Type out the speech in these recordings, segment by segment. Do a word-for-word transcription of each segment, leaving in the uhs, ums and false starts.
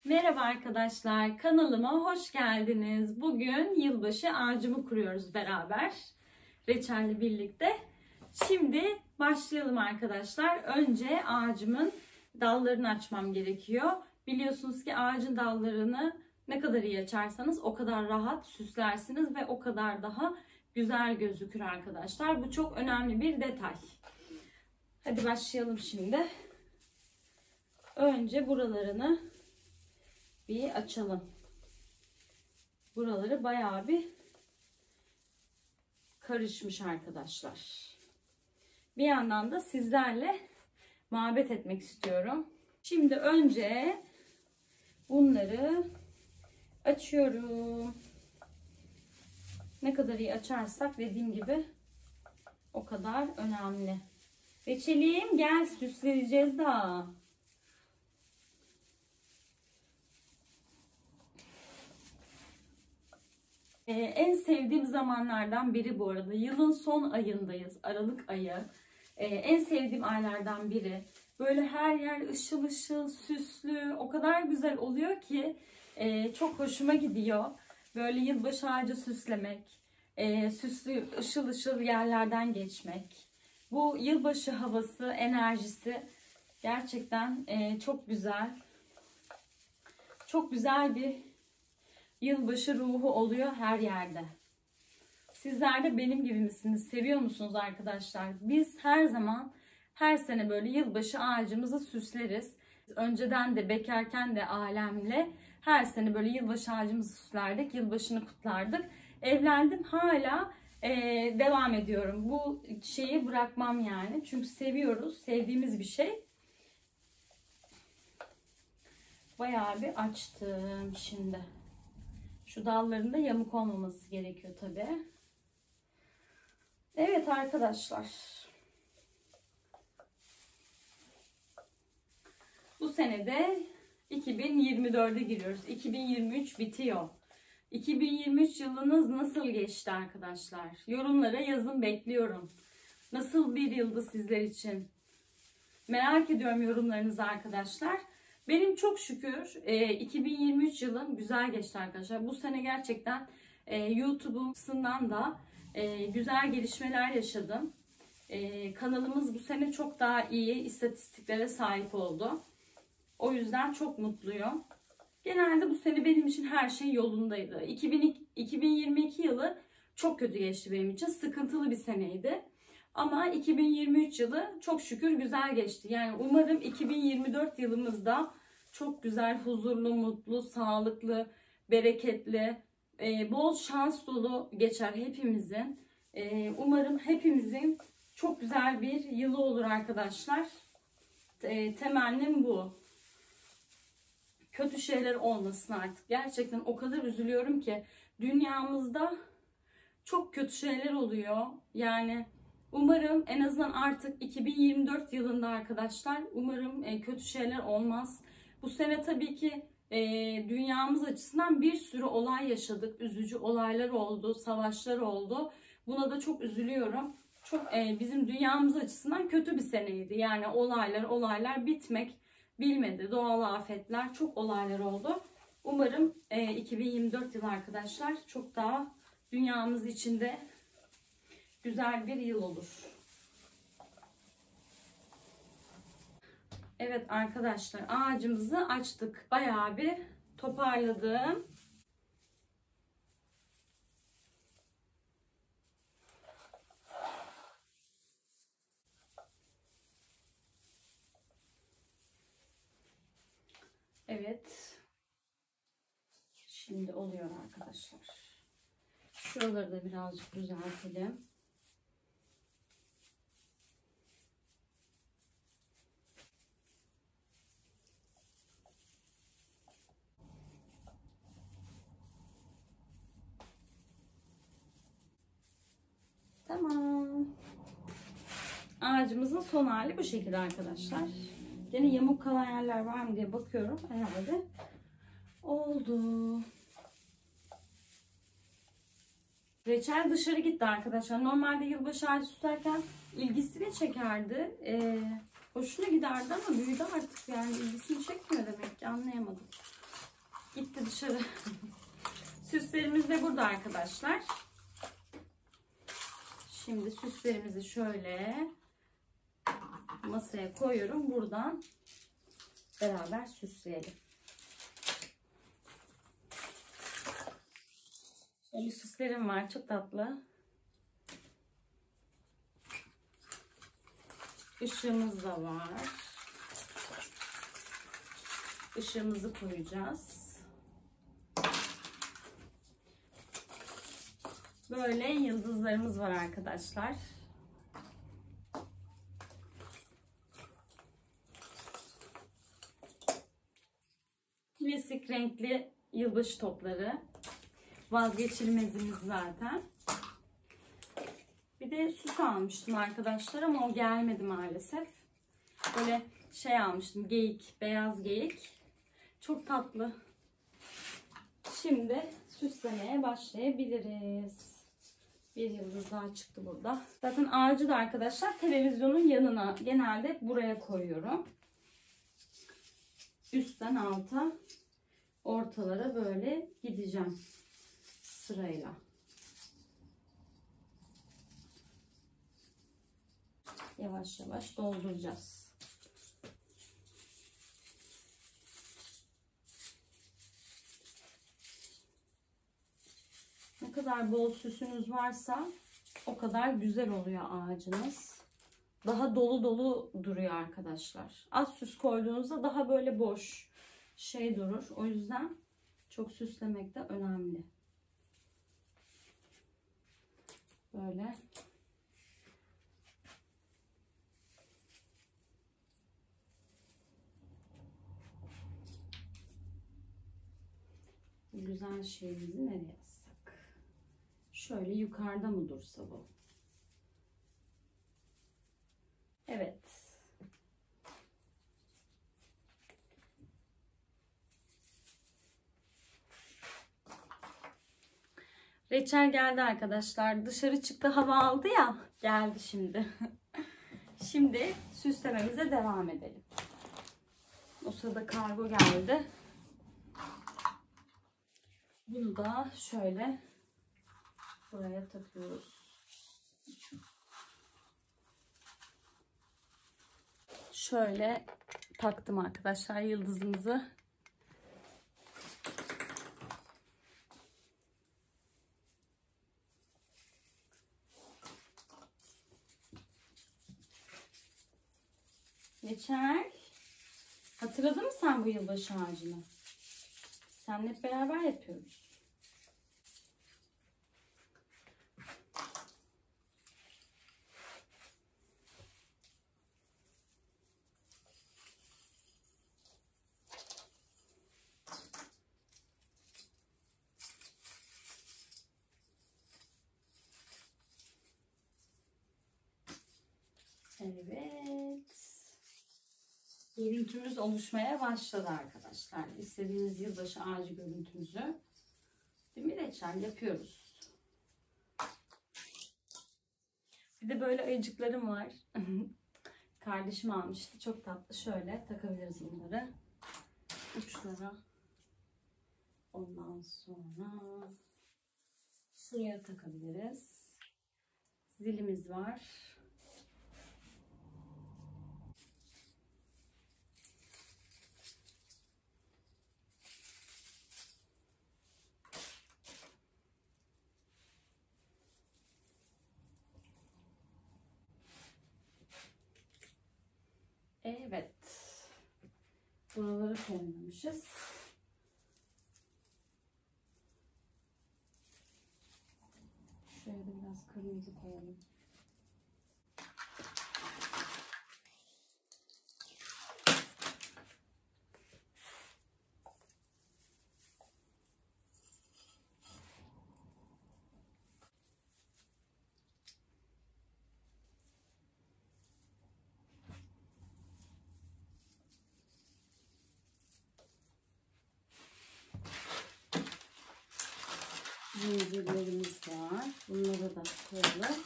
Merhaba arkadaşlar, kanalıma hoş geldiniz. Bugün yılbaşı ağacımı kuruyoruz beraber. Reçel'le birlikte. Şimdi başlayalım arkadaşlar. Önce ağacımın dallarını açmam gerekiyor. Biliyorsunuz ki ağacın dallarını ne kadar iyi açarsanız o kadar rahat süslersiniz ve o kadar daha güzel gözükür arkadaşlar. Bu çok önemli bir detay. Hadi başlayalım şimdi. Önce buralarını bir açalım. Buraları bayağı bir karışmış arkadaşlar. Bir yandan da sizlerle muhabbet etmek istiyorum. Şimdi önce bunları açıyorum. Ne kadar iyi açarsak dediğim gibi o kadar önemli. Reçelim gel, süsleyeceğiz daha. Ee, en sevdiğim zamanlardan biri bu arada. Yılın son ayındayız. Aralık ayı. Ee, en sevdiğim aylardan biri. Böyle her yer ışıl ışıl, süslü. O kadar güzel oluyor ki e, çok hoşuma gidiyor. Böyle yılbaşı ağacı süslemek, e, süslü ışıl ışıl yerlerden geçmek. Bu yılbaşı havası, enerjisi gerçekten e, çok güzel. Çok güzel bir yılbaşı ruhu oluyor her yerde. Sizler de benim gibi misiniz? Seviyor musunuz arkadaşlar? Biz her zaman, her sene böyle yılbaşı ağacımızı süsleriz. Önceden de bekarken de ailemle her sene böyle yılbaşı ağacımızı süslerdik. Yılbaşını kutlardık. Evlendim, hala e, devam ediyorum. Bu şeyi bırakmam yani. Çünkü seviyoruz. Sevdiğimiz bir şey. Bayağı bir açtım şimdi. Şu dallarında yamuk olmaması gerekiyor tabi. Evet arkadaşlar. Bu senede iki bin yirmi dörde giriyoruz. iki bin yirmi üç bitiyor. iki bin yirmi üç yılınız nasıl geçti arkadaşlar? Yorumlara yazın, bekliyorum. Nasıl bir yıldı sizler için? Merak ediyorum yorumlarınızı arkadaşlar. Benim çok şükür e, iki bin yirmi üç yılım güzel geçti arkadaşlar. Bu sene gerçekten e, YouTube'umdan da e, güzel gelişmeler yaşadım. E, kanalımız bu sene çok daha iyi istatistiklere sahip oldu. O yüzden çok mutluyum. Genelde bu sene benim için her şey yolundaydı. iki bin yirmi iki yılı çok kötü geçti benim için. Sıkıntılı bir seneydi. Ama iki bin yirmi üç yılı çok şükür güzel geçti. Yani umarım iki bin yirmi dört yılımızda çok güzel, huzurlu, mutlu, sağlıklı, bereketli, bol şans dolu geçer hepimizin. Umarım hepimizin çok güzel bir yılı olur arkadaşlar. Temennim bu. Kötü şeyler olmasın artık. Gerçekten o kadar üzülüyorum ki dünyamızda çok kötü şeyler oluyor. Yani umarım en azından artık iki bin yirmi dört yılında arkadaşlar, umarım e, kötü şeyler olmaz. Bu sene tabii ki e, dünyamız açısından bir sürü olay yaşadık. Üzücü olaylar oldu, savaşlar oldu. Buna da çok üzülüyorum. Çok e, bizim dünyamız açısından kötü bir seneydi. Yani olaylar olaylar bitmek bilmedi. Doğal afetler, çok olaylar oldu. Umarım e, iki bin yirmi dört yılı arkadaşlar çok daha dünyamız içinde güzel bir yıl olur. Evet arkadaşlar, ağacımızı açtık. Bayağı bir toparladım. Evet. Şimdi oluyor arkadaşlar. Şuraları da birazcık düzeltelim. Tamam. Ağacımızın son hali bu şekilde arkadaşlar. Yine yamuk kalan yerler var mı diye bakıyorum. Herhalde oldu. Reçel dışarı gitti arkadaşlar. Normalde yılbaşı ağacı süslerken ilgisini çekerdi. Ee, hoşuna giderdi ama büyüdü artık, yani ilgisini çekmiyor demek ki, anlayamadım. gitti dışarı. Süslerimiz de burada arkadaşlar. Şimdi süslerimizi şöyle masaya koyuyorum. Buradan beraber süsleyelim. Şöyle süslerim var. Çok tatlı. Işığımız da var. Işığımızı koyacağız. Böyle yıldızlarımız var arkadaşlar. Klasik renkli yılbaşı topları. Vazgeçilmezimiz zaten. Bir de süs almıştım arkadaşlar ama o gelmedi maalesef. Böyle şey almıştım. Geyik, beyaz geyik. Çok tatlı. Şimdi süslemeye başlayabiliriz. Bir yıldız daha çıktı burada. Zaten ağacı da arkadaşlar televizyonun yanına, genelde buraya koyuyorum. Üstten alta, ortalara böyle gideceğim sırayla. Yavaş yavaş dolduracağız. Ne kadar bol süsünüz varsa o kadar güzel oluyor ağacınız. Daha dolu dolu duruyor arkadaşlar. Az süs koyduğunuzda daha böyle boş şey durur. O yüzden çok süslemek de önemli. Böyle. Güzel şeyimizi nereye yazsak? Şöyle yukarıda mı dursa bu? Evet. Reçel geldi arkadaşlar. Dışarı çıktı, hava aldı ya. Geldi şimdi. Şimdi süslememize devam edelim. O sırada kargo geldi. Bunu da şöyle buraya takıyoruz. Şöyle taktım arkadaşlar yıldızımızı. Geçer. Hatırladın mı sen bu yılbaşı ağacını? Seninle hep beraber yapıyoruz. Evet. Görüntümüz oluşmaya başladı arkadaşlar. İstediğiniz yılbaşı ağacı görüntümüzü. Değil mi Reçel? Yapıyoruz. Bir de böyle ayıcıklarım var. Kardeşim almıştı. Çok tatlı. Şöyle takabiliriz bunları. Uçlara. Ondan sonra şuraya takabiliriz. Zilimiz var. Evet. Buraları koymamışız. Şöyle biraz kırmızı koyalım. Zincirlerimiz var. Bunları da koyalım.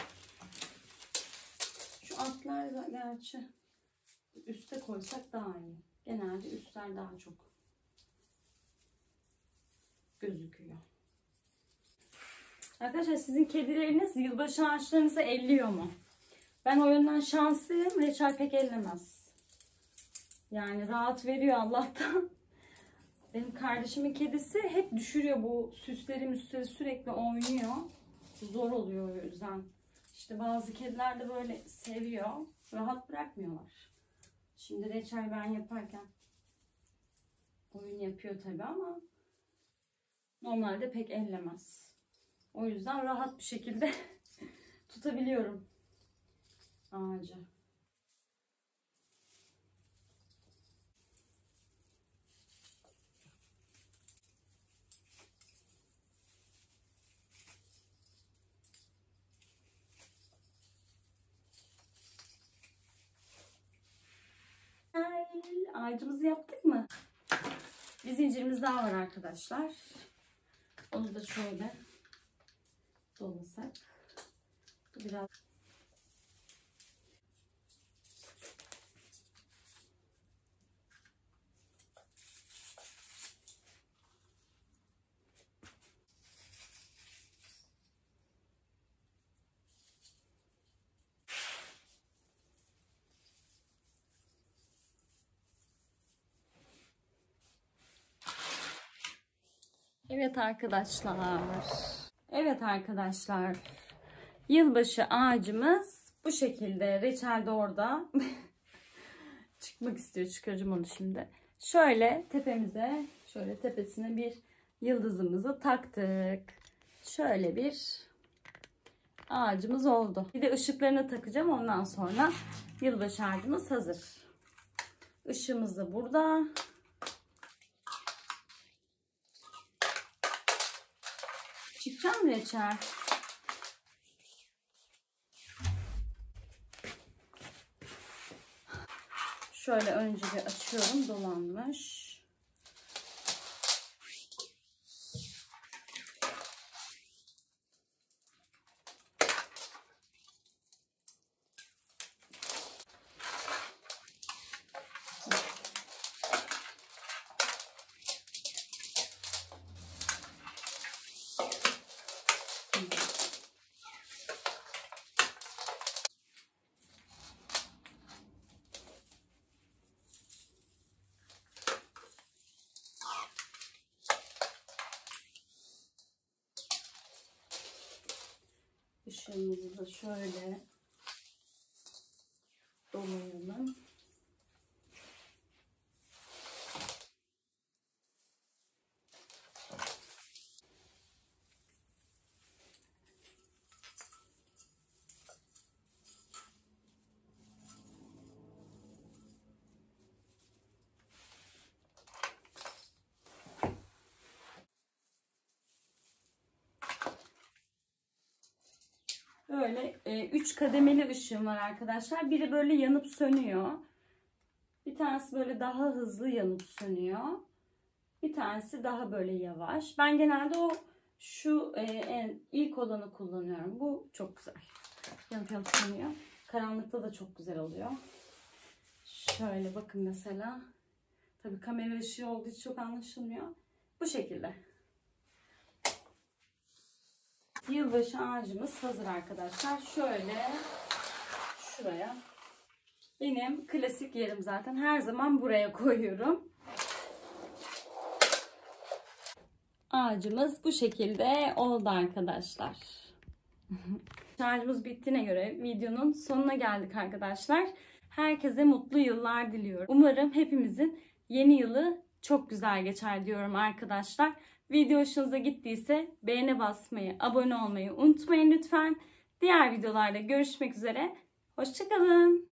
Şu altlar da gerçi üste koysak daha iyi. Genelde üstler daha çok Arkadaşlar sizin kedileriniz yılbaşı ağaçlarınızı elliyor mu? Ben o yönden şanslıyım. Reçel pek ellemez. Yani rahat veriyor Allah'tan. Benim kardeşimin kedisi hep düşürüyor, bu süsleri müsleri sürekli oynuyor. Zor oluyor o yüzden. İşte bazı kediler de böyle seviyor. Rahat bırakmıyorlar. Şimdi reçel ben yaparken oyun yapıyor tabii ama normalde pek ellemez. O yüzden rahat bir şekilde tutabiliyorum ağacı. Ağacımızı yaptık mı? Bir zincirimiz daha var arkadaşlar. Onu da şöyle dolasak. Biraz Evet arkadaşlar. Evet arkadaşlar. Yılbaşı ağacımız bu şekilde. Reçel de orada. Çıkmak istiyor. Çıkaracağım onu şimdi. Şöyle tepemize, şöyle tepesine bir yıldızımızı taktık. Şöyle bir ağacımız oldu. Bir de ışıklarını takacağım. Ondan sonra yılbaşı ağacımız hazır. Işığımız da burada. Çıkacağım mı reçel? Şöyle önce bir açıyorum. Dolanmış. Işığımızı da şöyle dolayalım. Böyle üç kademeli ışığım var arkadaşlar. Biri böyle yanıp sönüyor. Bir tanesi böyle daha hızlı yanıp sönüyor. Bir tanesi daha böyle yavaş. Ben genelde o şu e, en ilk olanı kullanıyorum. Bu çok güzel. Yanıp yanıp sönüyor. Karanlıkta da çok güzel oluyor. Şöyle bakın mesela. Tabii kamera ışığı olduğu için çok anlaşılmıyor. Bu şekilde. Yılbaşı ağacımız hazır arkadaşlar. Şöyle şuraya. Benim klasik yerim zaten. Her zaman buraya koyuyorum. Ağacımız bu şekilde oldu arkadaşlar. Şarjımız bittiğine göre videonun sonuna geldik arkadaşlar. Herkese mutlu yıllar diliyorum. Umarım hepimizin yeni yılı çok güzel geçer diyorum arkadaşlar. Video hoşunuza gittiyse beğene basmayı, abone olmayı unutmayın lütfen. Diğer videolarda görüşmek üzere. Hoşça kalın.